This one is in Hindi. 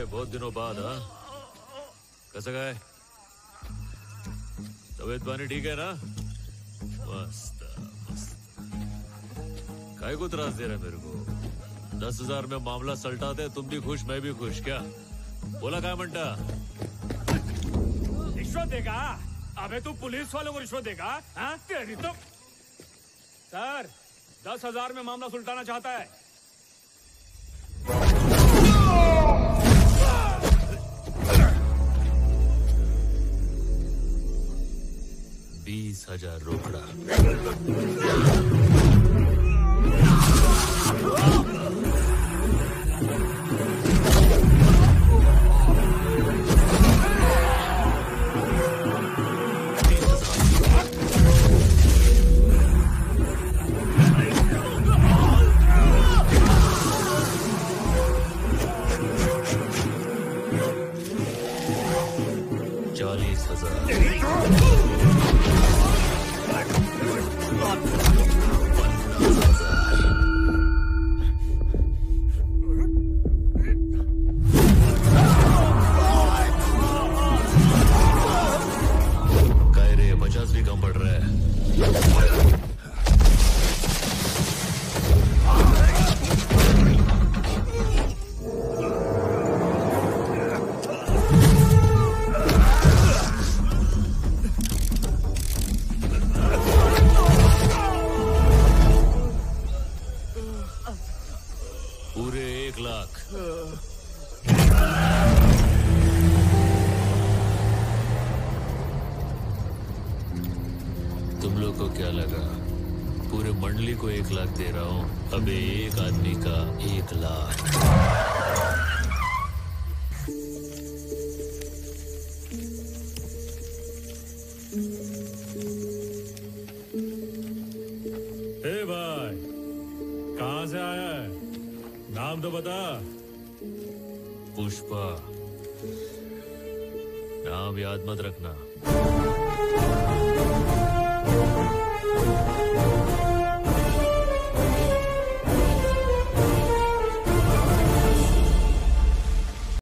बहुत दिनों बाद। हाँ, कैसा गए? तबीयत पानी ठीक है ना? मस्त मस्त। काय को त्रास दे रहा है मेरे को? 10,000 में मामला सलटाते, तुम भी खुश मैं भी खुश। क्या बोला? काय म्हणता? रिश्वत देगा? अबे तू पुलिस वालों को रिश्वत देगा? हाँ तेरी तो। सर 10,000 में मामला सुलटाना चाहता है। 20,000 रोकड़ा। पूरे 1 लाख। तुम लोग को क्या लगा पूरे मंडली को 1 लाख दे रहा हूं? अबे एक आदमी का 1 लाख। ए भाई, कहां से आया है? नाम तो बता। पुष्पा। नाम याद मत रखना।